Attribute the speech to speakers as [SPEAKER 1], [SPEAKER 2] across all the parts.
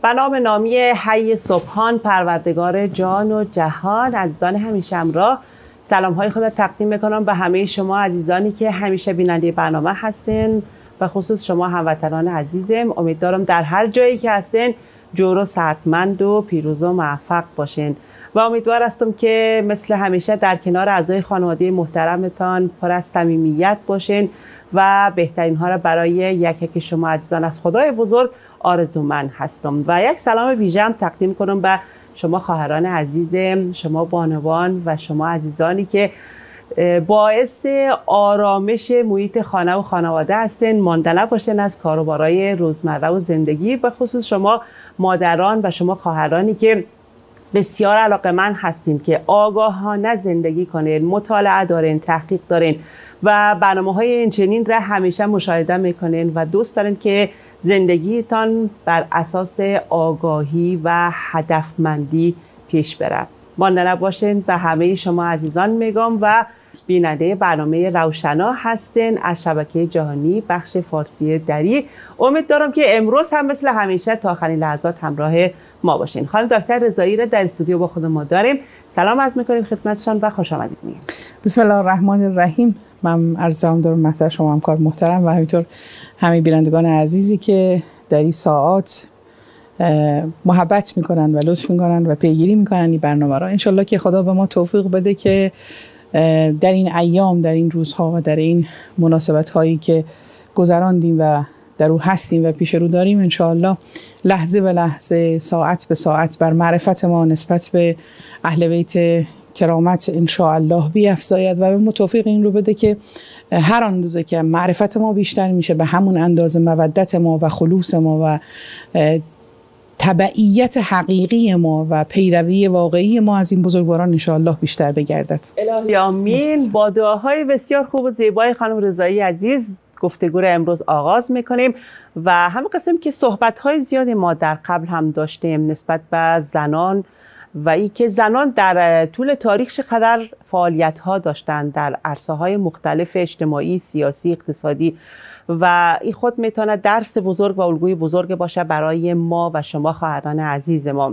[SPEAKER 1] به نام نامی حی سبحان پروردگار جان و جهان، عزیزان همیشه همراه، سلام های خود تقدیم میکنم به همه شما عزیزانی که همیشه بیننده برنامه هستین، به خصوص شما هموطنان عزیزم. امیدوارم در هر جایی که هستین جور و صحتمند و پیروز و موفق باشین و امیدوار هستم که مثل همیشه در کنار اعضای خانواده محترمتان پر از صمیمیت باشین و بهترین ها را برای یک شما عزیزان از خدای بزرگ آرزومند هستم. و یک سلام ویژه هم تقدیم کنم به شما خواهران عزیزم، شما بانوان و شما عزیزانی که باعث آرامش محیط خانه و خانواده هستین، مانده نباشین از کاروبارهای روزمره و زندگی، به خصوص شما مادران و شما خواهرانی که بسیار علاقه‌مند هستین که آگاهانه زندگی کنین، مطالعه دارین، تحقیق دارین و برنامه‌های این چنین را همیشه مشاهده میکنین و دوست دارین که زندگیتان بر اساس آگاهی و هدفمندی پیش بره. مانده نباشین. به همه شما عزیزان میگم و بیننده برنامه روشنا هستین از شبکه جهانی بخش فارسی دری. امید دارم که امروز هم مثل همیشه تا آخرین لحظات همراه ما باشین. خانم دکتر رضایی را در استودیو با خود ما داریم. سلام عرض میکنیم خدمتشان و خوش آمدید میگیم.
[SPEAKER 2] بسم الله الرحمن الرحیم. من عرض سلام دارم محضر شما همکار محترم و همینطور همه بینندگان عزیزی که در این ساعات محبت میکنن و لطف میکنن و پیگیری میکنن این برنامه را. انشالله که خدا به ما توفیق بده که در این ایام، در این روزها و در این مناسبت هایی که گذراندیم و در او هستیم و پیش رو داریم، انشالله لحظه به لحظه، ساعت به ساعت بر معرفت ما نسبت به اهل بیت کرامت انشاءالله بیفزاید و به ما توفیق این رو بده که هر اندازه که معرفت ما بیشتر میشه به همون اندازه مودت ما و خلوص ما و تبعیت حقیقی ما و پیروی واقعی ما از این بزرگواران انشاءالله بیشتر بگردد.
[SPEAKER 1] الهی آمین. با دعاهای بسیار خوب و زیبای خانم رضایی عزیز گفتگو را امروز آغاز میکنیم و همین قسم که صحبت‌های زیادی ما در قبل هم داشتیم نسبت به زنان و ای که زنان در طول تاریخ چقدر فعالیت‌ها داشتند در عرصه‌های مختلف اجتماعی، سیاسی، اقتصادی و این خود میتونه درس بزرگ و الگوی بزرگ باشه برای ما و شما خواهران عزیز ما.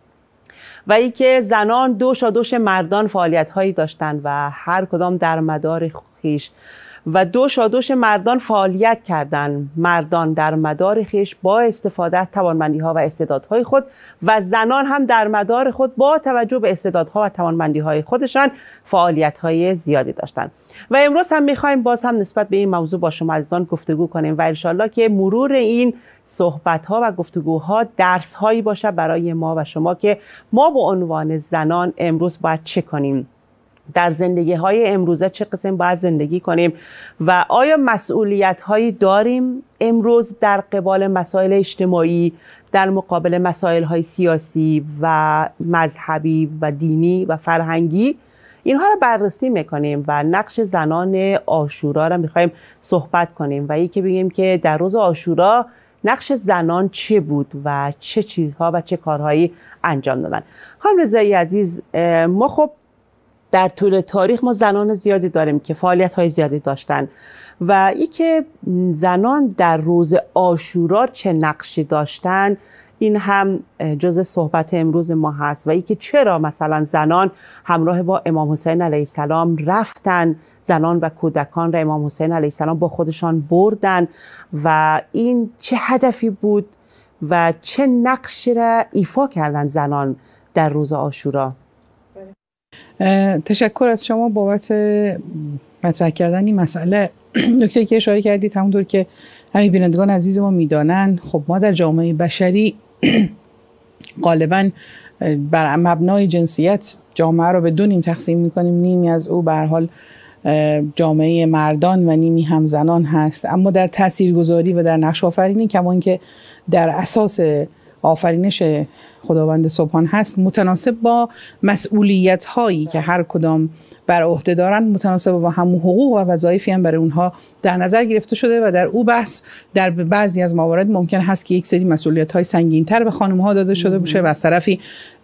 [SPEAKER 1] و ای که زنان دوش مردان فعالیت‌هایی داشتند و هر کدام در مدار خیش و دوش مردان فعالیت کردند، مردان در مدار خیش با استفاده از توانمندی‌ها و استعدادهای خود و زنان هم در مدار خود با توجه به استعدادها و توانمندی‌های خودشان فعالیت‌های زیادی داشتند. و امروز هم می‌خوایم باز هم نسبت به این موضوع با شما عزیزان گفتگو کنیم و انشالله که مرور این صحبت‌ها و گفتگوها درس‌هایی باشه برای ما و شما که ما به عنوان زنان امروز باید چه کنیم، در زندگی های امروزه چه قسم باید زندگی کنیم و آیا مسئولیت هایی داریم امروز در قبال مسائل اجتماعی، در مقابل مسائل های سیاسی و مذهبی و دینی و فرهنگی. اینها رو بررسی میکنیم و نقش زنان عاشورا رو میخوایم صحبت کنیم و یکی بگیم که در روز عاشورا نقش زنان چه بود و چه چیزها و چه کارهایی انجام دادن. خانم رضایی عزیز، ما خب در طول تاریخ ما زنان زیادی داریم که فعالیت‌های زیادی داشتن و ای که زنان در روز عاشورا چه نقشی داشتن این هم جز صحبت امروز ما هست و ای که چرا مثلا زنان همراه با امام حسین علیه السلام رفتن، زنان و کودکان را امام حسین علیه السلام با خودشان بردن و این چه هدفی بود و چه نقشی را ایفا کردن زنان در روز عاشورا.
[SPEAKER 2] تشکر از شما بابت مطرح کردن این مسئله. نکته که اشاره کردید همونطور که همه بینندگان عزیز ما میدانن، خب ما در جامعه بشری غالبا بر مبنای جنسیت جامعه رو به دو نیم تقسیم میکنیم. نیمی از او به هر حال جامعه مردان و نیمی هم زنان هست، اما در تاثیرگذاری و در نقش آفرینی کمان که در اساس آفرینش خداوند سبحان هست متناسب با مسئولیت هایی که هر کدام بر عهده دارن، متناسب با همون حقوق و وظایفی هم برای اونها در نظر گرفته شده و در او بحث در بعضی از موارد ممکن هست که یک سری مسئولیت‌های سنگین‌تر به خانم‌ها داده شده باشه و از طرفی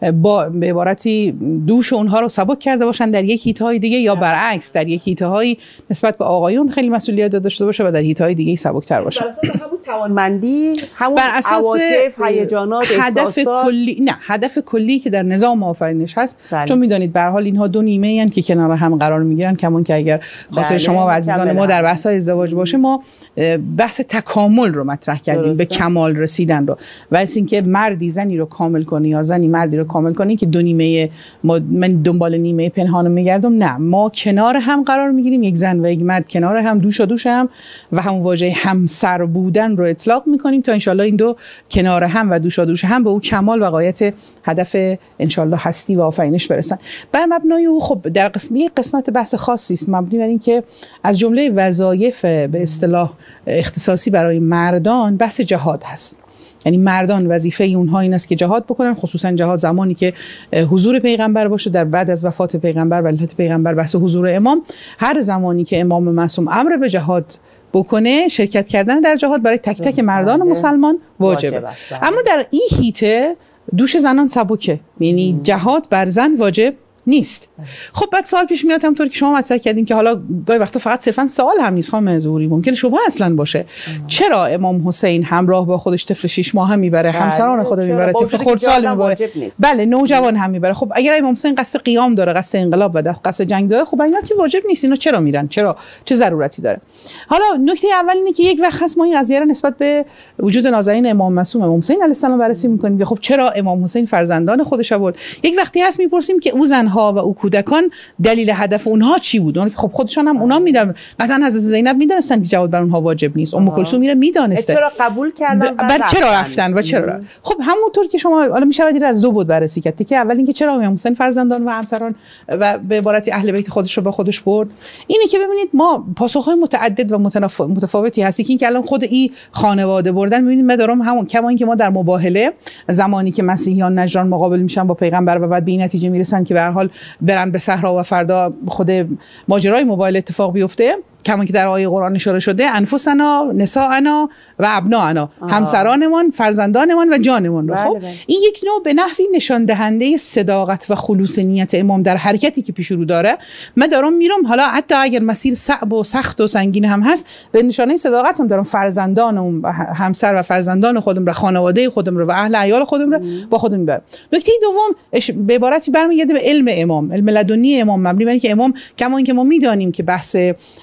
[SPEAKER 2] به عبارتی دوش اونها رو سبک کرده باشن در یک حیطه‌های دیگه، یا برعکس در یک حیطه‌هایی نسبت به آقایون خیلی مسئولیت داده شده باشه و در حیطه‌های دیگه سبک‌تر باشه.
[SPEAKER 1] بر اساس همون توانمندی، همون عواطف، هیجانات،
[SPEAKER 2] هدف کلی، نه هدف کلی که در نظام آفرینش هست.
[SPEAKER 1] بله.
[SPEAKER 2] چون می‌دونید به هر حال اینها دو نیمه ان که کنار هم قرار می‌گیرن، کمون که اگر خاطر
[SPEAKER 1] بله.
[SPEAKER 2] شما و عزیزان ما در بحث‌های ازدواج باشه، ما بحث تکامل رو مطرح کردیم، درسته. به کمال رسیدن رو، و از اینکه مردی زنی رو کامل کنه یا زنی مردی رو کامل کنه که دو نیمه من دنبال نیمه پنهانو میگردم، نه، ما کنار هم قرار میگیریم، یک زن و یک مرد کنار هم، دوش هم و همون واژه همسر بودن رو اطلاق میکنیم تا انشالله این دو کنار هم و دوش هم به اون کمال و غایت هدف انشالله هستی و آفرینش برسن. بر مبنای او خب در یک قسمت بحث خاصی است مبنی بر این که از جمله وظایف به اصطلاح اختصاصی برای مردان بحث جهاد هست. یعنی مردان وظیفه اونها این است که جهاد بکنن، خصوصا جهاد زمانی که حضور پیغمبر باشه. در بعد از وفات پیغمبر و علت پیغمبر بحث حضور امام، هر زمانی که امام معصوم امر به جهاد بکنه، شرکت کردن در جهاد برای تک تک مردان مسلمان واجبه. اما در این هیته دوش زنان سبکه، یعنی جهاد بر زن واجب نیست. خب بعد سوال پیش میاد، همونطور که شما مطرح کردین که حالا گاهی وقتا فقط صرفا سوال هم نیست خانم ظهوری، ممکنه شبهه اصلا باشه. چرا امام حسین همراه با خودش طفل 6 ماهه میبره، همسران خود میبره، طفل خردسال میبره، بله نوجوان هم میبره؟ خب اگر امام حسین قصد قیام داره، قصد انقلاب و قصد جنگ داره، خب اینا که واجب نیست، اینا چرا میرن؟ چرا؟ چه ضرورتی داره؟ حالا نکته اول اینه که یک وقت هست ما این قضیه رو نسبت به وجود نازنین امام معصوم امام حسین علیه السلام بررسی میکنیم که خب چرا امام حسین فرزندان خودش آورد. یک وقتی هست میپرسیم که او زنها و او کودکان دلیل هدف اونها چی بود؟ اون که خب خودشان هم اونا میدونن، قطعا حضرت زینب میدونستن که جواب بر اونها واجب نیست، ام کلثوم میره میدونسته
[SPEAKER 1] چرا قبول کردن
[SPEAKER 2] و چرا رفتن و چرا. خب همونطور که شما حالا میشود این از دو بود بررسی کرد که اول اینکه چرا امام حسین فرزندان و همسران و به عبارتی اهل بیت خودش رو با خودش برد. اینه که ببینید ما پاسخهای متعدد و متفاوتی هستی که اینکه الان خود این خانواده بردن، ببینید ما دارم همون کما اینکه ما در مباهله زمانی که مسیحیان نجران مقابل میشن با پیغمبر و بعد به این نتیجه میرسن که به هر حال برن به صحرا و فردا خود ماجرای موبایل اتفاق بیفته، کما که در آیه قرآن اشاره شده انفسنا نساءنا و ابناءنا، همسرانمان، فرزندانمان و جانمان. خب این یک نوع به نحوی نشان دهنده صداقت و خلوص نیت امام در حرکتی که پیش رو داره. من دارم میرم، حالا حتی اگر مسیر صعب و سخت و سنگین هم هست، به نشانه صداقتم دارم فرزندانم، همسر و فرزندان خودم را، خانواده خودم را و اهل عیال خودم را با خودم میبرم. نکته دوم به عبارتی برمیگرده به علم امام، علم لدنی امام، مبنی بر اینکه امام کما اینکه ما میدانیم که بحث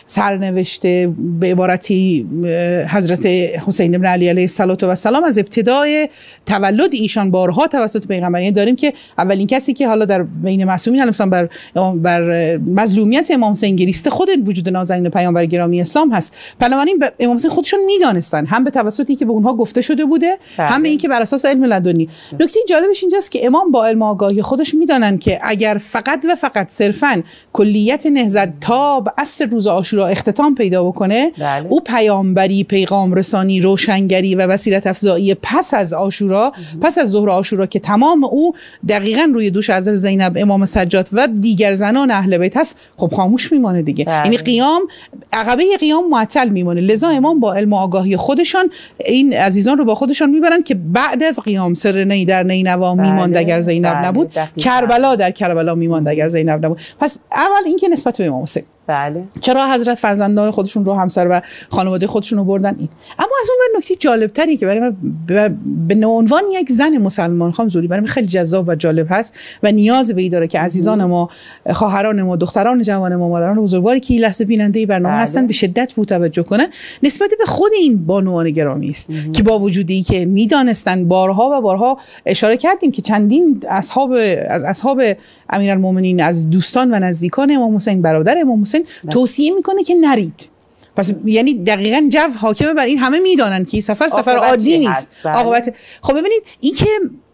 [SPEAKER 2] نوشته به عبارتی حضرت حسین بن علی علیه السلام از ابتدای تولد ایشان بارها توسط پیغمبر داریم که اولین کسی که حالا در بین معصومین علیهم بر مظلومیت امام حسین گریسته خود وجود نازنین پیامبر گرامی اسلام هست. بنابراین امام حسین خودشون میدانستن، هم به توسطی که به اونها گفته شده بوده، هم به اینکه بر اساس علم لدنی. نکته جالبش اینجاست که امام با علم آگاهی خودش میدانن که اگر فقط و فقط صرفاً کلیت نهضت تا به عصر روز عاشورا اختتام پیدا بکنه، او پیامبری، پیغام رسانی، روشنگری و بصیرت افزایی پس از عاشورا، پس از ظهر عاشورا که تمام او دقیقاً روی دوش حضرت زینب، امام سجاد و دیگر زنان اهل بیت هست، خب خاموش میمانه دیگه. یعنی قیام، عقبه قیام معطل میمانه. لذا امام با علم و آگاهی خودشان این عزیزان رو با خودشان میبرن که بعد از قیام سر نی در نینوا میماند اگر زینب نبود، کربلا در کربلا میماند اگر زینب نبود. پس اول اینکه نسبت به امام حسین،
[SPEAKER 1] بله،
[SPEAKER 2] چرا حضرت فرزندان خودشون رو، همسر و خانواده خودشون رو بردن این. اما از اون نکته جالب تری که برای من به عنوان یک زن مسلمان خانم ظهوری برای من خیلی جذاب و جالب هست و نیاز به این داره که عزیزان ما، خواهران ما، دختران جوان ما، مادران بزرگواری که این لحظه بیننده برنامه هستن به شدت به توجه کنن، نسبت به خود این بانوان گرامی است که با وجودی که میدانستن، بارها و بارها اشاره کردیم که چندین اصحاب امیرالمومنین، از دوستان و نزدیکان امام حسین، برادر امام حسین، توصیه میکنه که نرید. پس یعنی دقیقاً جو حاکمه بر این، همه میدانن که این سفر عادی نیست. عاقبت خب ببینید این که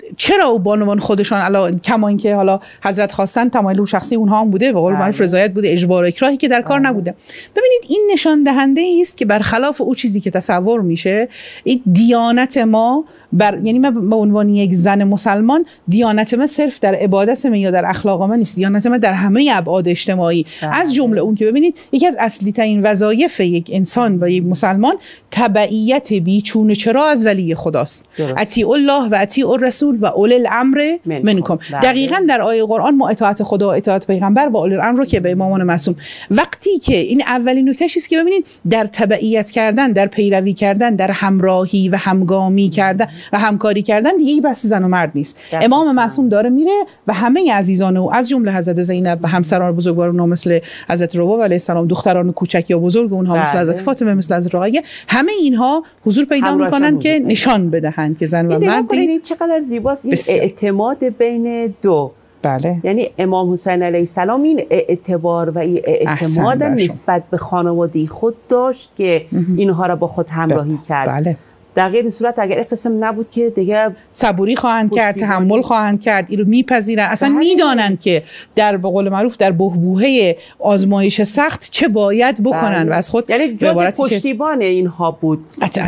[SPEAKER 2] چرا او بانوان خودشان کما اینکه حالا حضرت خواستن تمایل شخصی اونها هم بوده، به قول معروف رضایت بوده، اجبار و اکراهی که در کار نبوده. ببینید این نشان دهنده است که برخلاف او چیزی که تصور میشه، این دیانت ما یعنی من به عنوان یک زن مسلمان، دیانت من صرف در عبادت من یا در اخلاق من نیست، دیانت من در همه ابعاد اجتماعی، از جمله اون که ببینید یکی از اصلی ترین وظایف یک انسان و یک مسلمان تبعیت بیچون چرا از ولی خداست. اطیعوا الله و اطیعوا الرسول و اولی الامر منکم. دقیقاً در آیه قرآن ما اطاعت خدا و اطاعت پیغمبر با اولی الامر رو که به امامان معصوم، وقتی که این اولین نکته است که ببینید در تبعیت کردن، در پیروی کردن، در همراهی و همگامی کردن و همکاری کردن دیگه بس زن و مرد نیست. امام معصوم داره میره و همه عزیزان او از جمله حضرت زینب و همسران بزرگوار اونها مثل حضرت رباب علیه السلام، دختران کوچک یا بزرگ اونها مثل حضرت فاطمه، مثل حضرت رقیه، همه اینها حضور پیدا میکنن که نشان بدهند که زن و مرد.
[SPEAKER 1] چقدر زیباست این اعتماد بین دو.
[SPEAKER 2] بله.
[SPEAKER 1] یعنی امام حسین علیه السلام این اعتبار و این اعتماد نسبت به خانواده خود داشت که اینها را با خود همراهی کرد.
[SPEAKER 2] بله.
[SPEAKER 1] در غیر صورت اگر قسم نبود که دیگه
[SPEAKER 2] صبوری خواهند کرد، تحمل خواهند کرد، این رو میپذیرن، اصلا میدانند که در به قول معروف در بحبوحه آزمایش سخت چه باید بکنن و از خود
[SPEAKER 1] یعنی جز پشتیبان اینها بود.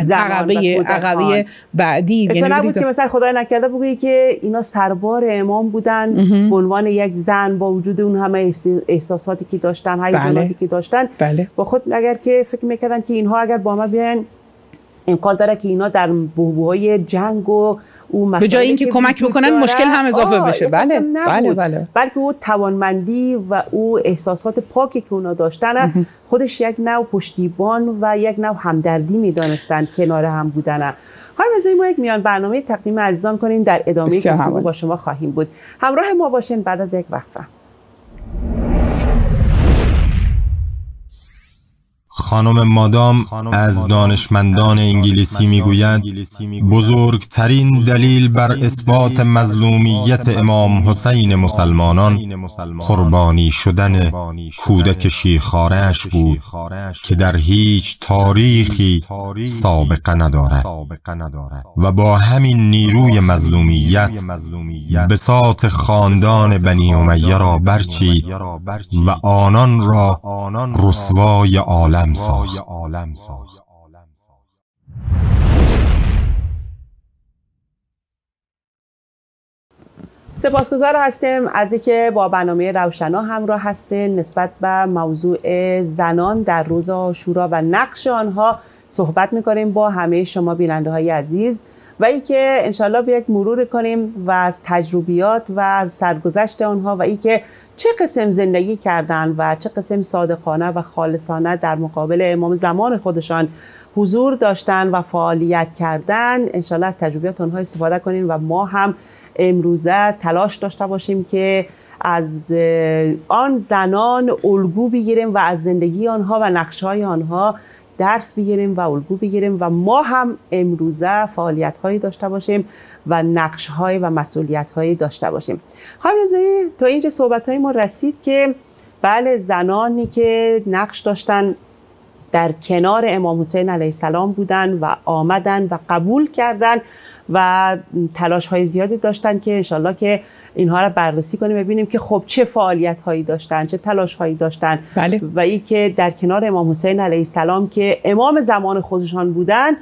[SPEAKER 2] عقبه بعدی
[SPEAKER 1] یعنی نبود که مثلا خدای نکرده بگویی که اینا سربار امام بودن به عنوان یک زن با وجود اون همه احساساتی که داشتن، هیجاناتی که داشتن، با خود اگر که فکر میکردن که اینها اگر با ما بیان امکان داره که اینا در بحبوحای جنگ و او
[SPEAKER 2] به جای اینکه کمک بکنن مشکل هم اضافه بشه. بله.
[SPEAKER 1] بلکه او توانمندی و او احساسات پاکی که اونا داشتن خودش یک نوع پشتیبان و یک نوع همدردی میدانستند کنار هم بودن. همین ما یک میان برنامه تقدیم عزیزان کنین، در ادامه گفتگو با شما خواهیم بود. همراه ما باشین بعد از یک وقفه.
[SPEAKER 3] خانم مادام از دانشمندان انگلیسی میگوید بزرگترین دلیل بر اثبات مظلومیت امام حسین مسلمانان قربانی شدن کودک شیرخواره‌اش بود که در هیچ تاریخی سابقه ندارد و با همین نیروی مظلومیت بساط خاندان بنی امیه را برچید و آنان را رسوای عالم ساخت.
[SPEAKER 1] سپاسگزار هستیم از اینکه با برنامه روشنا همراه هستین. نسبت به موضوع زنان در روز عاشورا و نقش آنها صحبت میکنیم با همه شما بیننده های عزیز و اینکه انشالله به یک مرور کنیم و از تجربیات و از سرگذشت آنها و اینکه چه قسم زندگی کردن و چه قسم صادقانه و خالصانه در مقابل امام زمان خودشان حضور داشتن و فعالیت کردن. انشالله از تجربیات آنها استفاده کنیم و ما هم امروزه تلاش داشته باشیم که از آن زنان الگو بگیریم و از زندگی آنها و نقش‌های آنها درس بگیریم و الگو بگیریم و ما هم امروزه فعالیت‌هایی داشته باشیم و نقش‌های و مسئولیت‌هایی داشته باشیم. خانم رضایی، تا اینجا صحبت‌های ما رسید که بله زنانی که نقش داشتن در کنار امام حسین علیه السلام بودن و آمدن و قبول کردن و تلاش‌های زیادی داشتن که انشالله که اینها را بررسی کنیم ببینیم که خب چه فعالیت‌هایی داشتن، چه تلاش‌هایی داشتن.
[SPEAKER 2] بله.
[SPEAKER 1] و این که در کنار امام حسین علیه السلام که امام زمان خودشان بودن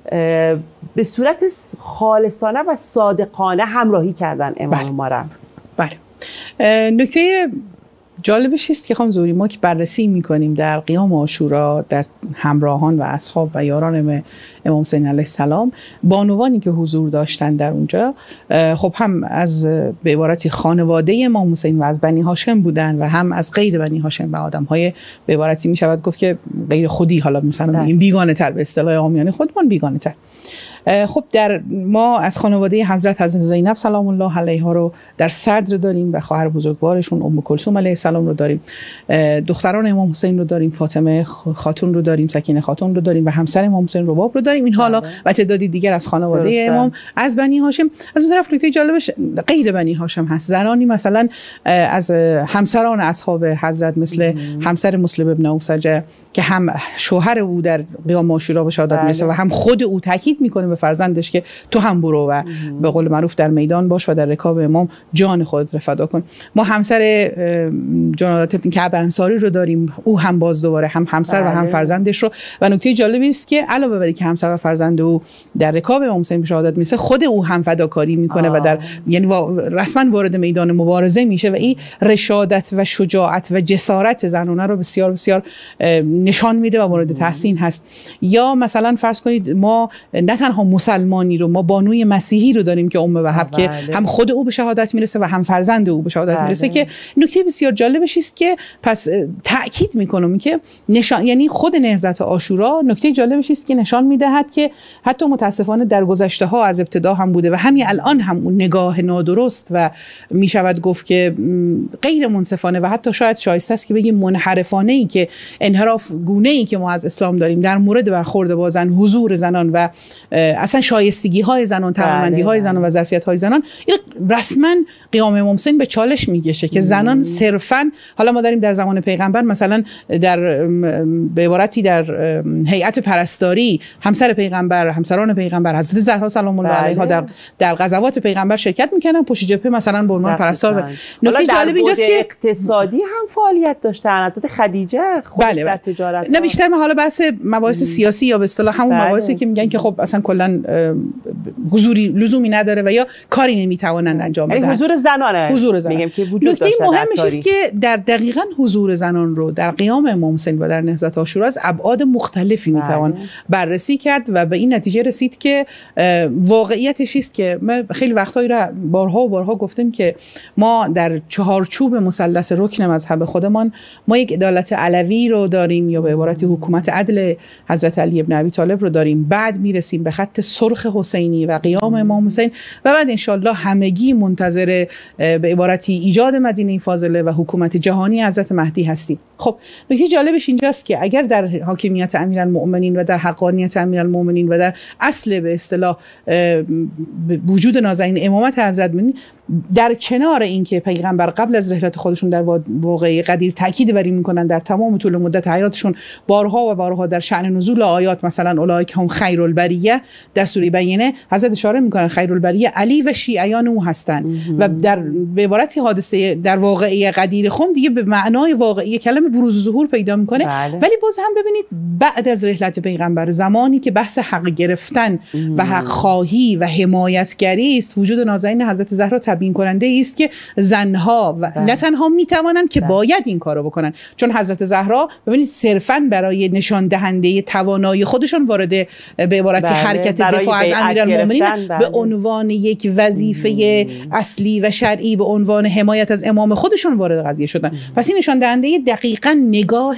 [SPEAKER 1] به صورت خالصانه و صادقانه همراهی کردن امام ما را.
[SPEAKER 2] بله. نکته جالبش است که خانم زهری ما که بررسی میکنیم در قیام عاشورا در همراهان و اصحاب و یاران امام حسین علیه السلام، بانوانی که حضور داشتن در اونجا خب هم از به عبارتی خانواده امام حسین و از بنی هاشم بودن و هم از غیر بنی هاشم و آدم‌های به عبارتی میشود گفت که غیر خودی، حالا مثلا این بیگانه تر به اصطلاح عامیانه خودمان بیگانه تر. خب در ما از خانواده حضرت زینب سلام الله علیها رو در صدر داریم و خواهر بزرگوارشون ام کلثوم علیه السلام رو داریم، دختران امام حسین رو داریم، فاطمه خاتون رو داریم، سکینه خاتون رو داریم و همسر امام حسین رباب رو داریم. این حالا و تعدادی دیگر از خانواده امام از بنی هاشم. از اون طرف نکته جالبش غیر بنی هاشم هست، زنانی مثلا از همسران اصحاب حضرت مثل همسر مسلم ابن اوسجه که هم شوهر او در قیام عاشورا به شهادت میرسه و هم خود او تاکید تاکید میکنه به فرزندش که تو هم برو و به قول معروف در میدان باش و در رکاب امام جان خودت رو فدا کن. ما همسر جناب کعب انصاری رو داریم، او هم باز دوباره هم همسر و هم فرزندش رو، و نکته جالبی است که علاوه بر اینکه همسر و فرزند او در رکاب امام حسین به شهادت میرسه، خود او هم فداکاری میکنه و در یعنی رسما وارد میدان مبارزه میشه و این رشادت و شجاعت و جسارت زنانه رو بسیار بسیار نشان میده و مورد تحسین هست. یا مثلا فرض کنید ما نه تنها مسلمانی رو، ما بانوی مسیحی رو داریم که ام وهب که هم خود او به شهادت میرسه و هم فرزند او به شهادت میرسه، که نکته بسیار جالبش است که پس تأکید میکنم که نشان، یعنی خود نهضت عاشورا نکته جالبش است که نشان میدهد که حتی متاسفانه در گذشته ها از ابتدا هم بوده و همین الان هم اون نگاه نادرست و میشود گفت که غیر منصفانه و حتی شاید شایسته است که بگیم منحرفانه ای که انحراف گونه ای که ما از اسلام داریم در مورد برخورد با زن، حضور زنان و اصلا شایستگی های زنان، توانمندی های زنان و ظرفیت های زنان، این رسما قیام امام حسین به چالش میگشه که زنان صرفا، حالا ما داریم در زمان پیغمبر مثلا در به عبارتی در هیئت پرستاری همسر پیغمبر، همسران پیغمبر، حضرت زهرا سلام الله علیها در غزوات پیغمبر شرکت میکنن، پشت جبهه مثلا به عنوان پرستار. نکته جالب اینجاست که
[SPEAKER 1] اقتصادی هم فعالیت داشتن. حضرت خدیجه خودش در تجارت،
[SPEAKER 2] نه بیشتر ما حالا بحث مباحث سیاسی یا به اصطلاح همون مباحثی که میگن که خب اصلا کلا حضوری لزومی نداره و یا کاری نمیتوانن انجام بدن،
[SPEAKER 1] یعنی حضور زنانه،
[SPEAKER 2] حضور زنان
[SPEAKER 1] میگم که وجود
[SPEAKER 2] داشته. نکته مهمش است که در دقیقاً حضور زنان رو در قیام امام حسین و در نهضت عاشورا از ابعاد مختلفی میتوان بررسی کرد و به این نتیجه رسید که واقعیتش است که ما خیلی وقتایی را بارها و بارها گفتیم که ما در چهارچوب مثلث رکن مذهب خودمان ما یک عدالت علوی رو داریم یا به عبارتی حکومت عدل حضرت علی ابن ابی طالب رو داریم، بعد میرسیم به خط سرخ حسینی و قیام امام حسین و بعد انشالله همگی منتظر به عبارتی ایجاد مدینه فاضله و حکومت جهانی حضرت مهدی هستیم. خب نکته جالبش اینجاست که اگر در حاکمیت امیرالمؤمنین و در حقانیت امیرالمؤمنین و در اصل به اصطلاح وجود نازنین امامت حضرت مهدی، در کنار اینکه پیغمبر قبل از رحلت خودشون در واقعه قدیر تاکید بر این میکنن در تمام طول مدت حیاتشون بارها و بارها در شأن نزول آیات، مثلا اولئک هم خیرالبریه در سوره بینه حضرت اشاره میکنن خیرالبریه علی و شیعیان او هستن و در به عبارتی حادثه در واقعه قدیر خم دیگه به معنای واقعی کلمه بروز و ظهور پیدا میکنه. ولی باز هم ببینید بعد از رحلت پیغمبر، زمانی که بحث حق گرفتن و حق خواهی و حمایتگری است، وجود نازنین حضرت زهرا تبیین کننده است که زنها و نه تنها میتوانند که باید این کارو بکنن، چون حضرت زهرا ببینید صرفاً برای نشان دهنده توانایی خودشون وارد به عبارتی حرکت دفاع از امیرالمؤمنین به عنوان یک وظیفه اصلی و شرعی، به عنوان حمایت از امام خودشون وارد قضیه شدن. پس این نشان دهنده دقیقاً نگاه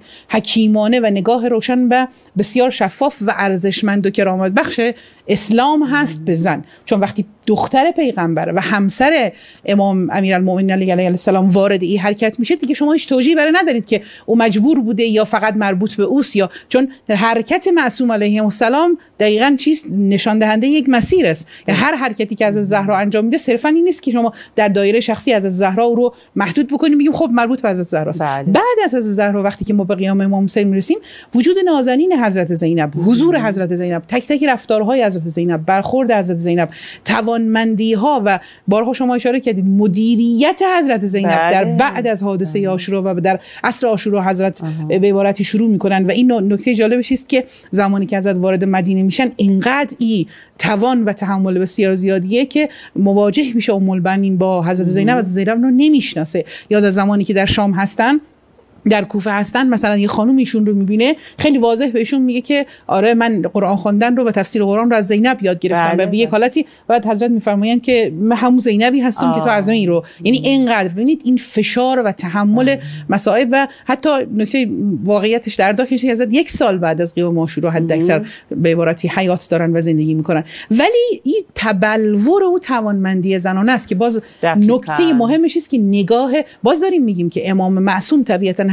[SPEAKER 2] حکیمانه و نگاه روشن و بسیار شفاف و ارزشمند و کرامت بخش اسلام هست به زن. چون وقتی دختر پیغمبر و همسر امام امیرالمؤمنین علیه السلام وارد این حرکت میشه، دیگه شما هیچ توجیهی برای ندارید که او مجبور بوده یا فقط مربوط به اوست، یا چون در حرکت معصوم علیه السلام دقیقاً چیز نشان دهنده یک مسیر است. یعنی هر حرکتی که از زهرا انجام میده صرفاً این نیست که شما در دایره شخصی از زهرا رو محدود بکنیم بگیم خب مربوط به حضرت زهرا است. بعد از زهرا وقتی که ما به قیام امام حسین میرسیم، وجود نازنین حضرت زینب، حضور حضرت زینب، تک تک رفتارهای حضرت زینب، برخورد حضرت زینب، توانمندی ها و بارها شما اشاره کردید مدیریت حضرت زینب در بعد از حادثه عاشورا و در عصر عاشورا حضرت به عبارتی شروع میکنن. و این نکته جالبش است که زمانی که حضرت وارد مدینه میشن اینقدر توان و تحمل بسیار زیادیه که مواجه میشه ام البنین با حضرت زینب، حضرت زینب رو نمیشناسه. یا در زمانی که در شام هستن، در کوفه هستن، مثلا یه خانم ایشون رو میبینه، خیلی واضح بهشون میگه که آره من قرآن خواندن رو و تفسیر قرآن رو از زینب یاد گرفتم. و به یک حالتی بعد حضرت میفرمایند که من همون زینبی هستم که تو از این رو، یعنی اینقدر ببینید این فشار و تحمل مصائب. و حتی نکته واقعیتش در داخلش حضرت 1 سال بعد از قیام عاشورا حداکثر به عبارتی حیات دارن و زندگی میکنن. ولی این تبلور و توانمندی زنانه است که باز نکته مهمش است که نگاه، باز داریم میگیم که امام معصوم طبیعتا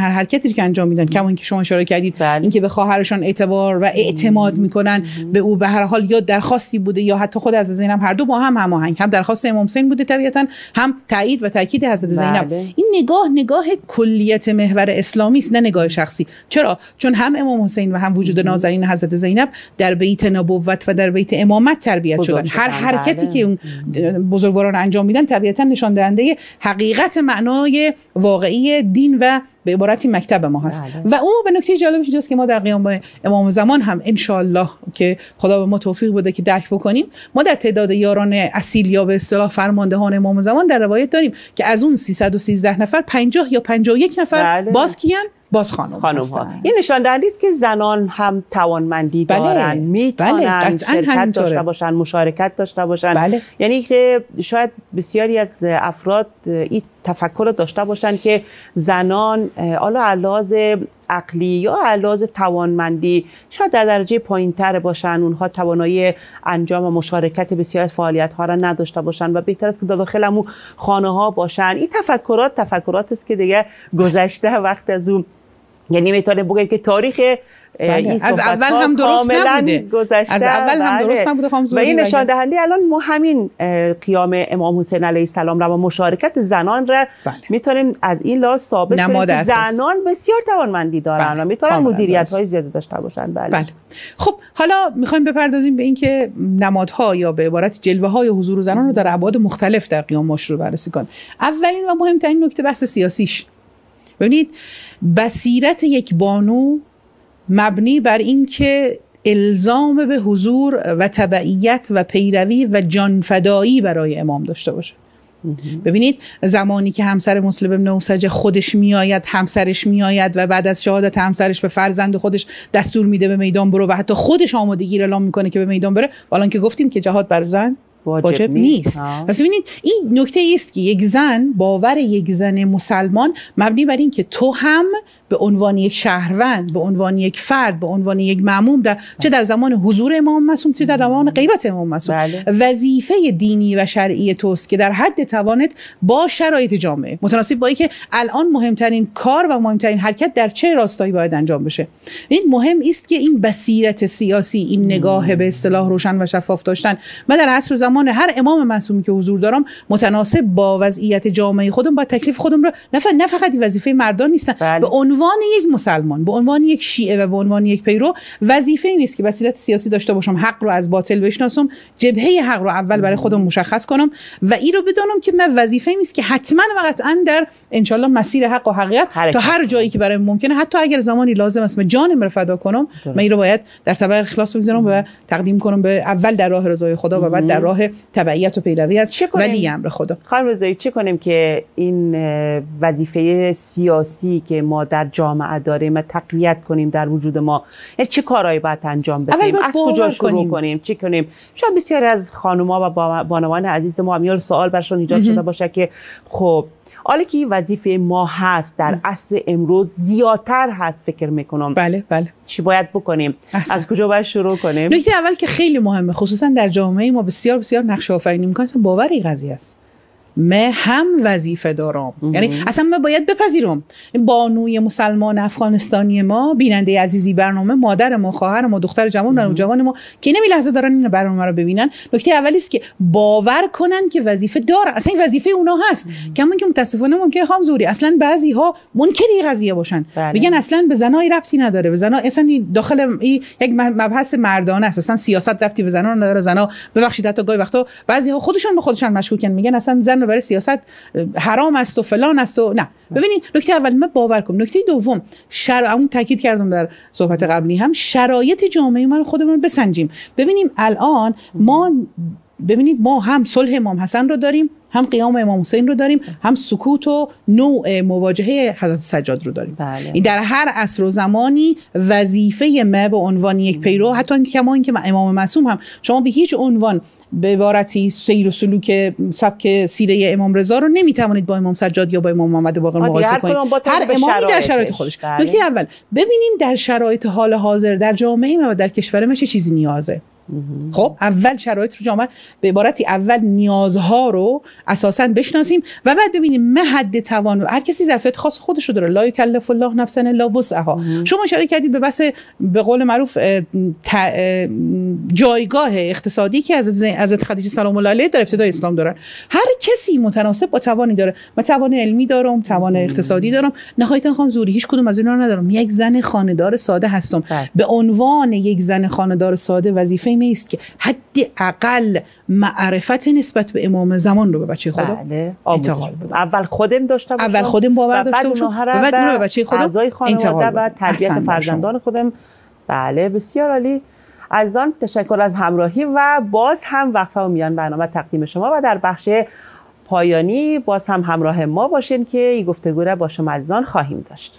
[SPEAKER 2] هر حرکتی که انجام میدن، کما اینکه شما اشاره کردید اینکه به خواهرشان اعتبار و اعتماد میکنن، به او به هر حال یا درخواستی بوده یا حتی خود حضرت زینب، هر دو با هم هماهنگ، هم درخواست امام حسین بوده طبیعتا، هم تایید و تاکید حضرت زینب. این نگاه کلیت محور اسلامی است، نه نگاه شخصی. چرا؟ چون هم امام حسین و هم وجود نازنین حضرت زینب در بیت نبوت و در بیت امامت تربیت شدن. هر حرکتی که اون بزرگواران انجام میدن طبیعتا نشان دهنده حقیقت معنای واقعی دین و به عبارتی مکتب ما هست. و اون به نکته جالبش اینجاست که ما در قیام با امام زمان هم ان شاء الله که خدا به ما توفیق بده که درک بکنیم، ما در تعداد یاران اصیل یا به اصطلاح فرماندهان امام زمان در روایت داریم که از اون 313 نفر 50 یا 51 نفر باز کیان؟ باز خانم ها.
[SPEAKER 1] این نشان دهنده است که زنان هم توانمندی دارن، میتونن شرکت داشته باشن، مشارکت داشته باشن. یعنی که شاید بسیاری از افراد این تفکر رو داشته باشن که زنان حالا علاوه عقلی یا علاوه توانمندی شاید در درجه پایین‌تر باشن، اونها توانایی انجام و مشارکت بسیار از فعالیت‌ها را نداشته باشن و بهتر است که داخل همون خانه‌ها باشن. این تفکرات است که دیگه گذشته وقت از اون، یعنی میتونه بگیم که تاریخ
[SPEAKER 2] از اول هم درست نبوده، از اول هم درست نبوده
[SPEAKER 1] و این نشان دهنده الان ما همین قیام امام حسین علیه السلام را و مشارکت زنان را میتونیم از این لحاظ ثابت کنیم که زنان بسیار توانمندی دارن و میتونن مدیریت‌های زیادی داشته باشن. بله.
[SPEAKER 2] خب حالا میخوایم بپردازیم به اینکه نمادها یا به عبارت جلوه‌های حضور زنان رو در ابعاد مختلف در قیام مشروع بررسی کنیم. اولین و مهمترین نکته بحث سیاسیش. ببینید بصیرت یک بانو مبنی بر این که الزام به حضور و تبعیت و پیروی و جانفدایی برای امام داشته باشه. ببینید زمانی که همسر مسلم بن اوسجه خودش میآید، همسرش میآید و بعد از شهادت همسرش به فرزند خودش دستور میده به میدان برو و حتی خودش آمادگی را اعلام میکنه که به میدان بره، الان که گفتیم که جهاد بر زن واجب نیست. پس ببینید این نکته است که یک زن، باور یک زن مسلمان مبنی بر این که تو هم به عنوان یک شهروند، به عنوان یک فرد، به عنوان یک مأموم چه در زمان حضور امام معصوم چه در زمان غیبت امام معصوم، وظیفه دینی و شرعی توست که در حد توانت با شرایط جامعه متناسب با اینکه الان مهمترین کار و مهمترین حرکت در چه راستایی باید انجام بشه. این مهم است که این بصیرت سیاسی، این نگاه به اصطلاح روشن و شفاف داشتن، من در عصر زمان هر امام معصومی که حضور دارم متناسب با وضعیت جامعه خودم با تکلیف خودم رو نه فقط وظیفه مردان نیستن، به عنوان یک مسلمان، به عنوان یک شیعه و به عنوان یک پیرو وظیفه این است که بصیرت سیاسی داشته باشم، حق رو از باطل بشناسم، جبهه حق رو اول برای خودم مشخص کنم و این رو بدونم که من وظیفه این است که حتما و قطعا در ان شاء الله مسیر حق و حقیقت تا هر جایی که برای ممکنه، حتی اگر زمانی لازم است من جانم رو فدا کنم، من این رو باید در طبق اخلاص بگذارم و تقدیم کنم به اول در راه رضای خدا و بعد در راه تبعیت و پیروی از ولی امر خدا.
[SPEAKER 1] خانم رضایی چه کنیم که این وظیفه سیاسی که ما در جامعه داریم تقویت کنیم در وجود ما؟ چه کارهایی باید انجام بدیم؟ از کجا شروع کنیم؟ چی کنیم؟ شاید بسیاری از خانوما و بانوان عزیز ما هم سوال برشون ایجاد شده باشه که خب حالا که این وظیفه ما هست در عصر امروز زیادتر هست، فکر میکنم
[SPEAKER 2] بله
[SPEAKER 1] چی باید بکنیم؟ از کجا باید شروع کنیم؟
[SPEAKER 2] نکته اول که خیلی مهمه، خصوصا در جامعه ما بسیار بسیار نقش آفرینی میکنه، اصلا باور این قضیه است من هم وظیفه دارم. یعنی اصلا من باید بپذیرم بانوی مسلمان افغانستانی ما، بیننده عزیزی برنامه، مادر ما، خواهر ما، دختر جوان ما که نمی لحظه دارن این برنامه رو ببینن، نکته اولی است که باور کنن که وظیفه دارن، اصلا این وظیفه اونا هست. کما که متاسفانه ممکنه خام زوری اصلا بعضی ها منکر این قضیه باشن، بگن اصلا به زنای ربطی نداره، به زنا اصلا داخل یک مبحث مردانه است، اصلا سیاست ربطی به زنا نداره، زنا ببخشید حتی گاهی وقتا بعضی ها خودشون به خودشون مشکوکن، میگن اصلا زن برای سیاست حرام است و فلان است و نه. ببینید نکته اول من باور کنم. نکته دوم اون تاکید کردم در صحبت قبلی هم، شرایط جامعه ما رو خودمون بسنجیم. ببینیم الان ما هم صلح امام حسن رو داریم، هم قیام امام حسین رو داریم، هم سکوت و نوع مواجهه حضرت سجاد رو داریم. این در هر عصر و زمانی وظیفه ما به عنوان یک پیرو، حتی کما اینکه امام معصوم هم شما به هیچ عنوان به عبارتی سیر و سلوک سبک سیره امام رضا رو نمیتوانید با امام سجاد یا با امام محمد باقر مقایسه کنید. هر امامی در شرایط خودش. نکته اول ببینیم در شرایط حال حاضر در جامعه ما و در کشور ما چه چیزی نیازه. خب اول شرایط رو جامعه به عبارتی اول نیازها رو اساساً بشناسیم و بعد ببینیم من حد توان، هر کسی ظرفیت خاص خودش رو داره، لا یکلف الله نفسا الا وسعها. شما اشاره کردید به بس به قول معروف جایگاه اقتصادی که حضرت خدیجه سلام الله علیها در ابتدای اسلام دارن. هر کسی متناسب با توانی داره. من توان علمی دارم، توان اقتصادی دارم، نهایتا خام زوری هیچ کدوم از اینا رو ندارم. یک زن خانه‌دار ساده هستم. به عنوان یک زن خانه‌دار ساده وظیفه است که حداقل معرفت نسبت به امام زمان رو به بچه خودم انتقال بدم.
[SPEAKER 1] اول خودم داشته باشم،
[SPEAKER 2] اول خودم باور داشته باشم و بعد اون رو به بچه خودم
[SPEAKER 1] اعضای خانواده و تربیت فرزندان خودم. بله بسیار عالی. عزیزان تشکر از همراهی و باز هم وقفه و میان برنامه تقدیم شما و در بخش پایانی باز هم همراه ما باشین که این گفتگو را با شما عزیزان خواهیم داشت.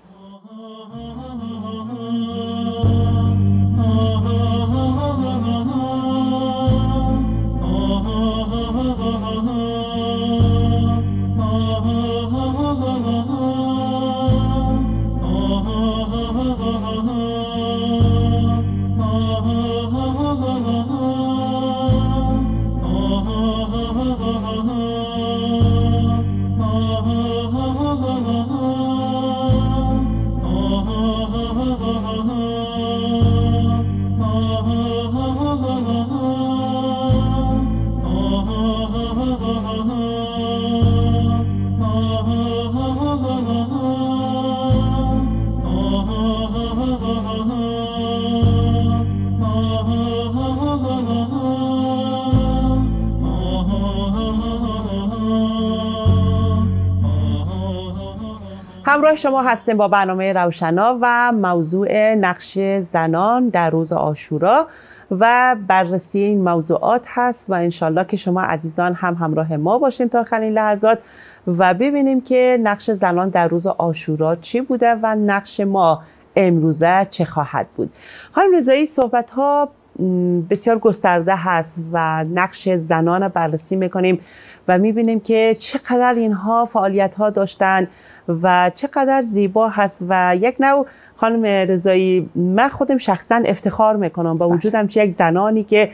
[SPEAKER 1] همراه شما هستیم با برنامه روشنا و موضوع نقش زنان در روز عاشورا و بررسی این موضوعات هست و انشالله که شما عزیزان هم همراه ما باشین تا آخرین لحظات و ببینیم که نقش زنان در روز عاشورا چی بوده و نقش ما امروزه چه خواهد بود. خانم رضایی، صحبت ها بسیار گسترده هست و نقش زنان بررسی میکنیم و میبینیم که چقدر اینها فعالیت ها داشتن و چقدر زیبا هست و یک نوع خانم رضایی من خودم شخصا افتخار میکنم با وجودم چه یک زنانی که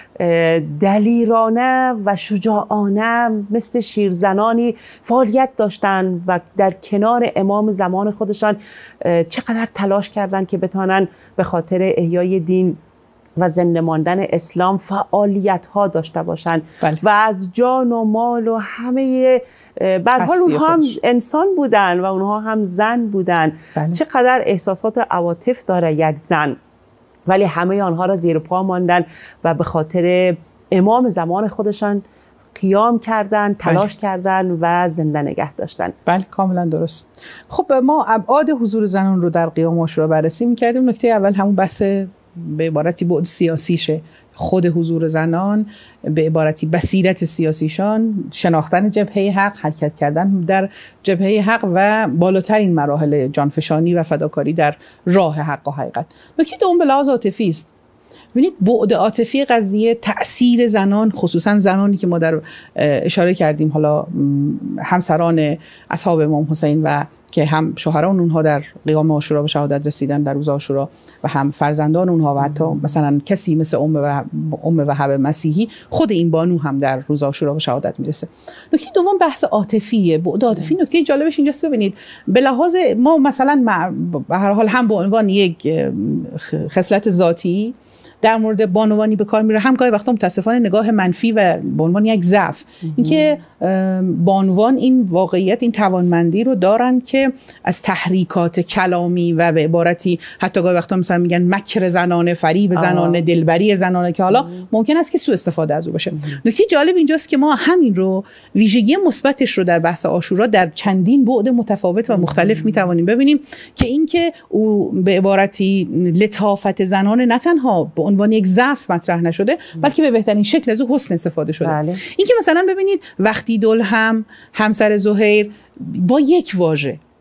[SPEAKER 1] دلیرانه و شجاعانه مثل شیرزنانی فعالیت داشتن و در کنار امام زمان خودشان چقدر تلاش کردن که بتانن به خاطر احیای دین و زنده ماندن اسلام فعالیت ها داشته باشند و از جان و مال و همه به هر حال اونها هم انسان بودن و اونها هم زن بودن. چقدر احساسات عواطف داره یک زن، ولی همه آنها را زیر پا ماندن و به خاطر امام زمان خودشان قیام کردن، تلاش کردن و زنده نگه داشتن.
[SPEAKER 2] بله کاملا درست. خب ما ابعاد حضور زنان رو در قیام عاشورا بررسی می‌کردیم. نکته اول همون بحث به عبارتی بعد سیاسیشه، خود حضور زنان، به عبارتی بصیرت سیاسیشان، شناختن جبهه حق، حرکت کردن در جبهه حق و بالاترین مراحل جانفشانی و فداکاری در راه حق و حقیقت. نکته دوم به لحاظ عاطفی است. ببینید بعد عاطفی قضیه، تأثیر زنان، خصوصا زنانی که ما در اشاره کردیم، حالا همسران اصحاب امام حسین و که هم شوهران اونها در قیام عاشورا به شهادت رسیدن در روز عاشورا و هم فرزندان اونها و حتی مثلا کسی مثل ام وهب مسیحی، خود این بانو هم در روز عاشورا به شهادت میرسه. نکته دوم بحث عاطفیه، بعد عاطفی. نکته جالبش اینجاست، ببینید به لحاظ ما مثلا به هر حال هم به عنوان یک خصلت ذاتی در مورد بانوانی به کار میره، هم گاهی وقتا متاسفانه نگاه منفی و به عنوان یک ضعف، اینکه بانوان این واقعیت، این توانمندی رو دارن که از تحریکات کلامی و به عبارتی حتی گاهی وقتا مثلا میگن مکر زنانه، فریب زنانه، دلبری زنانه که حالا ممکن است که سوء استفاده از او بشه. نکته جالب اینجاست که ما همین رو، ویژگی مثبتش رو در بحث عاشورا در چندین بعد متفاوت و مختلف میتوانیم ببینیم که اینکه او به عبارتی لطافت زنانه نه تنها به عنوان یک ضعف مطرح نشده، بلکه به بهترین شکل از او حسن استفاده شده. اینکه مثلا ببینید وقتی دلهم همسر زهیر با یک واژه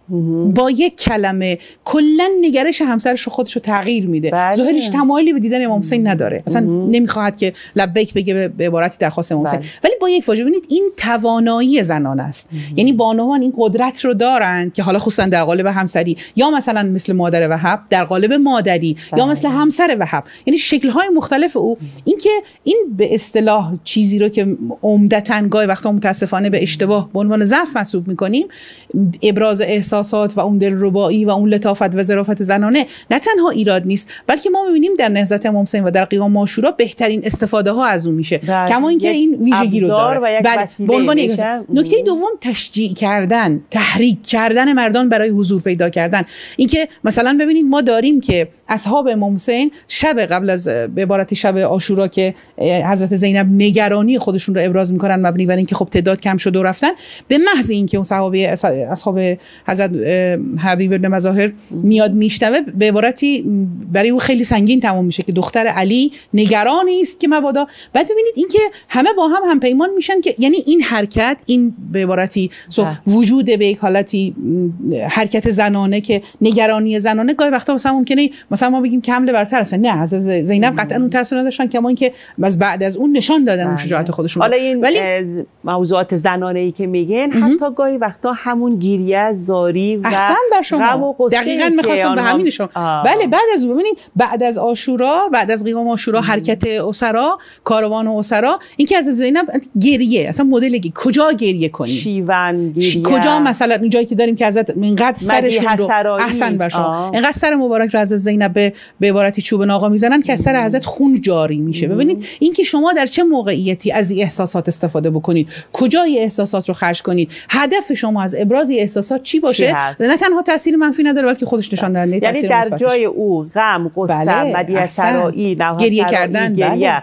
[SPEAKER 2] با یک کلمه کلا نگرش همسرش رو خودش رو تغییر میده. ظاهرش تمایلی به دیدن امام حسین نداره، اصلا نمیخواد که لبیک بگه به عبارتی درخواست امام حسین، ولی با یک واژه. ببینید این توانایی زنان است. یعنی بانوان این قدرت رو دارن که حالا خصوصا در قالب همسری، یا مثلا مثل مادر وهب در قالب مادری، یا مثل همسر وهب، یعنی شکل‌های مختلف او. اینکه این به اصطلاح چیزی رو که عمدتاً گاهی وقتا متاسفانه به اشتباه به عنوان ضعف محسوب می‌کنیم، ابراز احساسات و اون دلربایی و اون لطافت و ظرافت زنانه، نه تنها ایراد نیست، بلکه ما می‌بینیم در نهضت امام حسین و در قیام عاشورا بهترین استفاده ها از اون میشه. کما اینکه این ویژگی رو داره. به عنوان نکته دوم، تشجیع کردن، تحریک کردن مردان برای حضور پیدا کردن. اینکه مثلا ببینید ما داریم که اصحاب امام حسین شب قبل از به عبارت شب عاشورا که حضرت زینب نگرانی خودشون رو ابراز میکنن مبنی بر اینکه خب تعداد کم شد و رفتن، به محض اینکه اون اصحاب حضرت حبیب بن مظاهر میاد میشنوه، به عبارتی برای او خیلی سنگین تمام میشه که دختر علی نگرانی است که مبادا. بعد ببینید اینکه همه با هم پیمان میشن که یعنی این حرکت، این به عبارتی وجود به یک حالتی حرکت زنانه که نگرانی زنانه گاهی وقتا مثلا ممکنه مثلا ما بگیم که حمله برتر هستن، نه، حضرت زینب قطعا اون ترس نداشتن، کما اینکه بعد از اون نشان دادن اون شجاعت خودشون.
[SPEAKER 1] حالا این موضوعات زنانه ای که میگن حتی گاهی وقتا همون گریه زاری و غم و غصه،
[SPEAKER 2] دقیقاً می‌خواستم به همین نشون. بله، بعد از اون ببینید بعد از عاشورا، بعد از قیام عاشورا، حرکت اسرا، کاروان اسرا، اینکه حضرت زینب گریه، اصلا مدل کجا گریه کنیم،
[SPEAKER 1] شیون گریه،
[SPEAKER 2] کجا مثلا این جایی که داریم که حضرت اینقدر سرشون رو احسن بر شما، اینقدر سر مبارک رو حضرت زینب به عبارتی چوب ناقا میزنن که از سر حضرت خون جاری میشه. ببینید اینکه شما در چه موقعیتی از این احساسات استفاده بکنید، کجای احساسات رو خرج کنید، هدف شما از ابراز احساسات چی باشه، نه تنها تاثیر منفی نداره بلکه خودش نشان دهنده تاثیر
[SPEAKER 1] مثبت. یعنی در جای او غم، غصه، مدیح سرایی،
[SPEAKER 2] گریه کردن،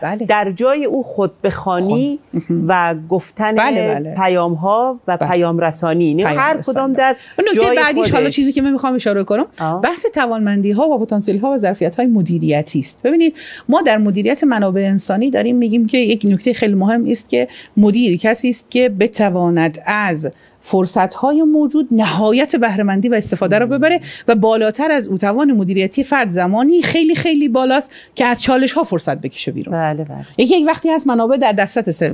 [SPEAKER 1] در جای او خود بخوانی و گفتن پیام ها و پیام رسانی، هر کدام در
[SPEAKER 2] نکته بعدیش. حالا چیزی که من میخوام اشاره کنم بحث توانمندی ها و پتانسیل ها و ظرفیت های مدیریتی است. ببینید ما در مدیریت منابع انسانی داریم میگیم که یک نکته خیلی مهم است که مدیر کسی است که بتواند از فرصت‌های موجود نهایت بهره‌مندی و استفاده رو ببره و بالاتر از او توان مدیریتی فرد زمانی خیلی خیلی بالاست که از چالش‌ها فرصت بکشه بیرون.
[SPEAKER 1] بله.
[SPEAKER 2] یک وقتی هست منابع در دسترس،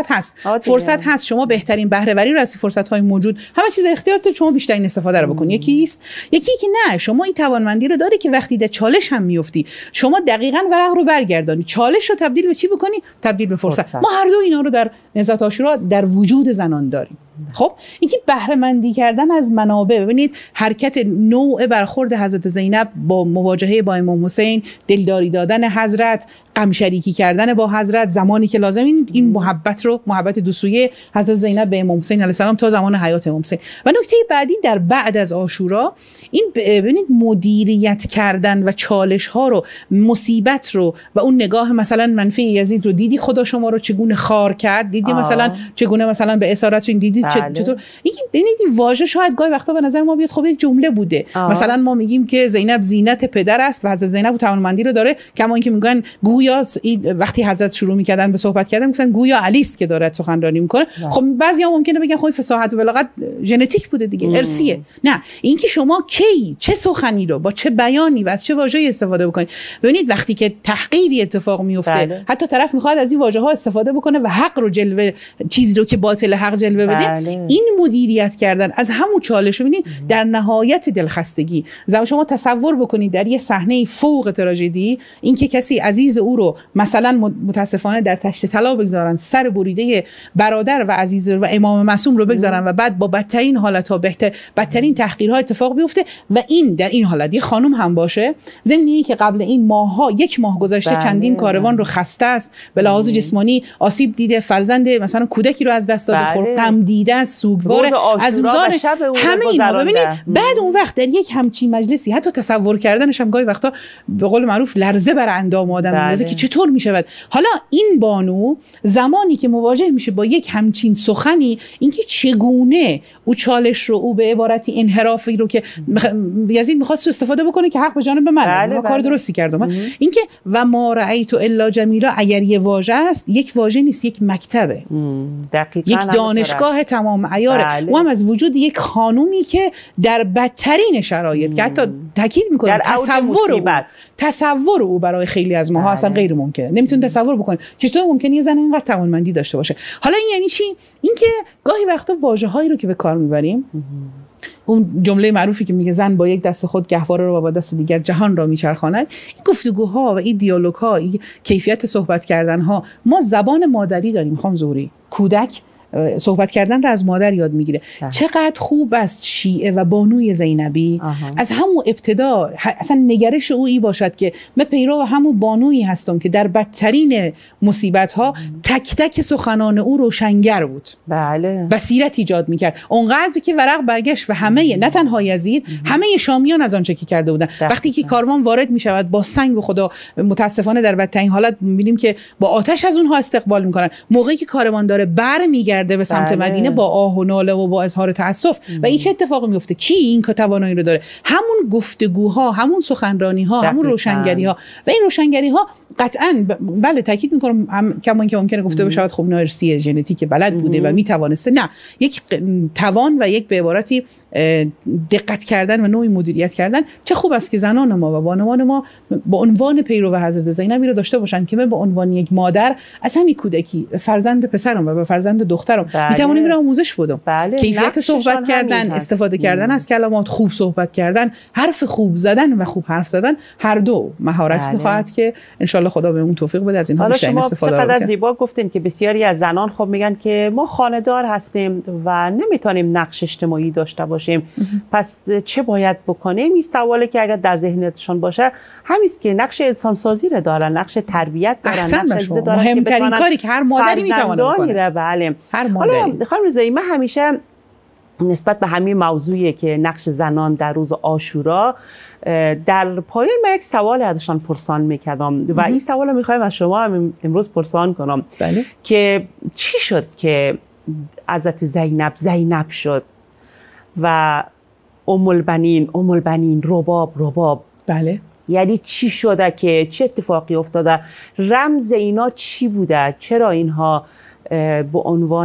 [SPEAKER 2] فرصت هست شما بهترین بهره‌وری رو از فرصت‌های موجود، همه چیز اختیارت، شما بیشترین استفاده رو بکنی. یکی که نه، شما این توانمندی رو داری که وقتی در چالش هم میفتی شما دقیقاً ورق رو برگردانی، چالش رو تبدیل به چی بکنی؟ تبدیل به فرصت. ما هر دو اینا رو در نهضت عاشورا در وجود زنان داریم. خب اینکه بهره مندی کردن از منابع، ببینید حرکت نوع برخورد حضرت زینب با مواجهه با امام حسین، دلداری دادن حضرت، غم شریکی کردن با حضرت زمانی که لازم، این محبت دو سویه حضرت زینب به امام حسین علیه السلام تا زمان حیات امام حسین. و نکته بعدی در بعد از عاشورا، این ببینید مدیریت کردن و چالش ها رو، مصیبت رو و اون نگاه مثلا منفی یزید رو دیدی خدا شما رو چگونه خار کرد، دیدی مثلا چگونه مثلا به اسارت این دیدی چطور. ببینید این واژه شاید گاهی وقتا به نظر ما بیاد خب یک جمله بوده، مثلا ما میگیم که زینب زینت پدر است و حضرت زینب توانمندی رو داره، کما اینکه میگن گویا وقتی حضرت شروع میکردن به صحبت کردن میگفتن گویا علی است که داره سخنرانی میکنه. خب بعضیا ممکنه بگن خب فصاحت و بلاغت ژنتیک بوده دیگه، ارثیه. نه، اینکه شما کی چه سخنی رو با چه بیانی و از چه واژه‌ای استفاده بکنید. ببینید وقتی که تحقیری اتفاق میفته، حتی طرف میخواد از این واژه‌ها استفاده بکنه و حق رو جلوه، چیزی رو که باطل حق جلوه بده، این مدیریت کردن از همون چالش. ببینید در نهایت دلخستگی شما تصور بکنید در یه صحنه فوق تراژدی، اینکه کسی عزیز او رو مثلا متاسفانه در تشت طلا بگذارن، سر بریده برادر و عزیز و امام معصوم رو بگذارن و بعد با بدترین حالت‌ها بدترین تحقیرها اتفاق بیفته و این در این حالت یه خانم هم باشه، ضمنی که قبل این ماه‌ها، یک ماه گذشته چندین کاروان رو خسته است، به لحاظ جسمانی آسیب دیده، فرزند مثلا کودکی رو از دست داده، غم دیده است، سوگوار از روزان همه اینا. ببینید بعد اون وقت در یک همچین مجلسی حتی تصور کردنش هم گاهی وقتا به قول معروف لرزه بر اندام آدم میندازه که چطور میشود. حالا این بانو زمانی که مواجه میشه با یک همچین سخنی، اینکه چگونه او چالش رو، او به عبارتی انحرافی رو که یزید میخواست استفاده بکنه که حق به جانب من، کار درستی کردم، اینکه و ما رأیت الا جمیلا اگر یه واژه است، یک واژه نیست، یک مکتبه، یک دانشگاه تمام عیاره.
[SPEAKER 1] بله.
[SPEAKER 2] و هم از وجود یک خانومی که در بدترین شرایط که حتی تاکید میکنه تصور او برای خیلی از ماها اصلا غیر ممکنه. نمیتونه تصور بکنه که چطور ممکنه یه زن اینقدر توانمندی داشته باشه. حالا این یعنی چی؟ اینکه گاهی وقتا واژه‌هایی رو که به کار میبریم، اون جمله معروفی که میگه زن با یک دست خود گهواره رو و با دست دیگر جهان را میچرخاند، این گفتگوها و این دیالوگ‌ها، این کیفیت صحبت کردن‌ها، ما زبان مادری داریم. خانم ظهوری، کودک صحبت کردن را از مادر یاد میگیره. چقدر خوب است شیعه و بانوی زینبی از همون ابتدا اصلا نگرش او ای باشد که من پیرو همون بانویی هستم که در بدترین مصیبت ها تک تک سخنان او روشنگر بود.
[SPEAKER 1] بله.
[SPEAKER 2] بصیرت ایجاد میکرد. اونقدر که ورق برگشت و همه، نه تنها یزید، همه شامیان از آنچه که کرده بودن. وقتی که کاروان وارد میشود با سنگ و خدا متاسفانه در بدترین حالت میبینیم که با آتش از اونها استقبال میکنن. موقعی که کاروان داره برمیگرده به سمت مدینه با آه و ناله و با اظهار تأسف و این چه اتفاقی میفته؟ کی این توانایی رو داره؟ همون گفتگوها، همون سخنرانی ها، همون روشنگری ها. و این روشنگری ها قطعاً بله تاکید میکنم کمان که ممکنه گفته بشه خب نارسی ژنتیک بلد بوده و میتوانسته، نه، یک توان و یک به عبارتی دقت کردن و نوعی مدیریت کردن. چه خوب است که زنان ما و بانوان ما با عنوان پیرو حضرت زینبی رو داشته باشن که من به عنوان یک مادر از همین کودکی فرزند پسرم و فرزند دخترم میتونم میرم آموزش بدم. کیفیت صحبت کردن، استفاده کردن از کلمات، خوب صحبت کردن، حرف خوب زدن و خوب حرف زدن، هر دو مهارت میخواهد که ان شاء الله خدا بهمون توفیق بده از اینها بیشتر استفاده کنیم.
[SPEAKER 1] چقدر زیبا گفتین که بسیاری از زنان خب میگن که ما خانه‌دار هستیم و نمیتونیم نقش اجتماعی داشته باشیم. پس چه باید بکنیم؟ این سوالی که اگر در ذهنیتشون باشه همیست که نقش انسان سازی رو دارن، نقش تربیت دارن، نقش دارن.
[SPEAKER 2] مهمترین کاری که هر مادری میتونه بکنه.
[SPEAKER 1] بله.
[SPEAKER 2] هر مادری.
[SPEAKER 1] حالا خانم رضایی، من همیشه نسبت به همین موضوعی که نقش زنان در روز عاشورا در پایان من یک سوال ازشان پرسان میکردم و این سوال رو میخوایم از شما هم امروز پرسان کنم.
[SPEAKER 2] بله.
[SPEAKER 1] که چی شد که حضرت زینب شد و ام البنین رباب.
[SPEAKER 2] بله.
[SPEAKER 1] یعنی چی شده که چه اتفاقی افتاده؟ رمز اینا چی بوده؟ چرا اینها به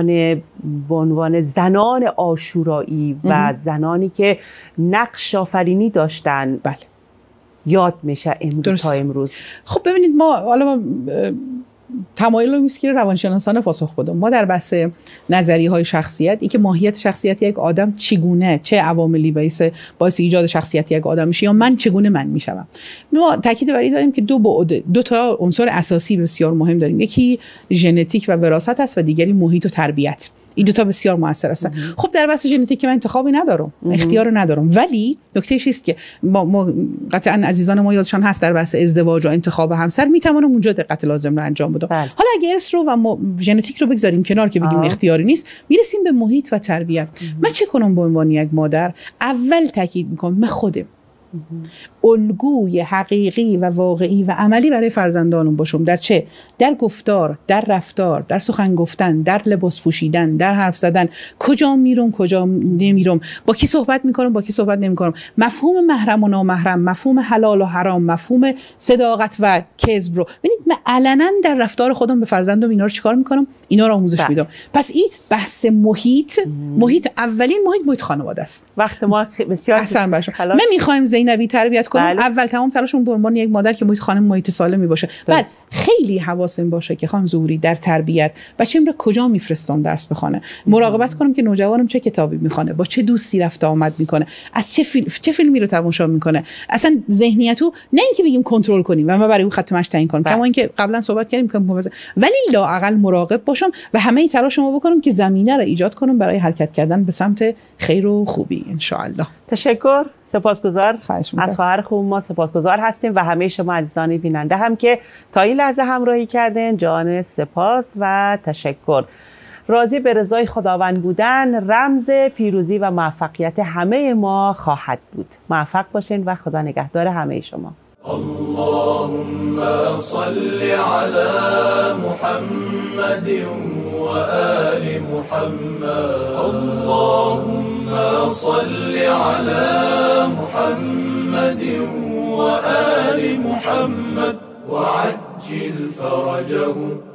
[SPEAKER 1] عنوان زنان عاشورایی و زنانی که نقش آفرینی داشتن
[SPEAKER 2] بله
[SPEAKER 1] یاد میشه تا امروز؟
[SPEAKER 2] خب ببینید، ما تمایل رو می‌کنیم روانشناسانه پاسخ بدم. ما در بحث نظریه‌های شخصیت، این که ماهیت شخصیت یک آدم چگونه، چه عواملی باعث ایجاد شخصیت یک آدم میشه یا من چگونه من میشم، ما تاکید بر این داریم که دو تا عنصر اساسی بسیار مهم داریم. یکی ژنتیک و وراثت است و دیگری محیط و تربیت. این دو تا بسیار موثر هستن. خب در بحث ژنتیک من انتخابی ندارم، اختیار ندارم، ولی نکته چیست که ما قطعا عزیزان ما یادشان هست در بحث ازدواج و انتخاب همسر میتونم اونجا دقت لازم رو انجام بدم. حالا اگه ارث رو و ژنتیک رو بگذاریم کنار که بگیم اختیاری نیست، میرسیم به محیط و تربیت. من چه کنم به عنوان یک مادر؟ اول تاکید میکنم من خودم الگوی حقیقی و واقعی و عملی برای فرزندانم باشم. در چه؟ در گفتار، در رفتار، در سخن گفتن، در لباس پوشیدن، در حرف زدن، کجا میرم کجا نمیرم، با کی صحبت میکنم با کی صحبت نمیکنم، مفهوم محرم و نامحرم، مفهوم حلال و حرام، مفهوم صداقت و کذب رو. ببینید من علنا در رفتار خودم به فرزندم اینا رو چیکار میکنم؟ اینا رو آموزش میدم. پس این بحث محیط اولین محیط خانواده است.
[SPEAKER 1] وقت ما بسیار
[SPEAKER 2] حسن باشه. من میخوایم زینبی تربیت کنم. اول تمام تلاشمون به عنوان یک مادر که محیط خانم محیط سالمی باشه. بعد خیلی حواسم باشه که خانم ظهوری در تربیت بچه‌م رو کجا میفرستم درس بخونه، مراقبت کنم که نوجوانم چه کتابی میخونه، با چه دوستی رفت آمد میکنه، از چه فیلمی رو تماشا میکنه. اصلا ذهنیتو نه اینکه بگیم کنترل کنیم و ما برای اون خط مشی تعیین کنیم، کما اینکه قبلا صحبت کردیم که ولی لااقل مراقب باشم و همه تلاشمو بکنم که زمینه رو ایجاد کنم برای حرکت کردن به سمت خیر و خوبی ان شاء الله.
[SPEAKER 1] تشکر. سپاسگزار از خواهر خوب ما، سپاسگزار هستیم و همه شما عزیزان بیننده هم که تا این لحظه همراهی کردین. جان سپاس و تشکر. راضی به رضای خداوند بودن رمز پیروزی و موفقیت همه ما خواهد بود. موفق باشین و خدا نگهدار همه شما.
[SPEAKER 4] اللهم صل على محمد و آل محمد. اللهم صل على محمد و آل محمد وعجل فرجهم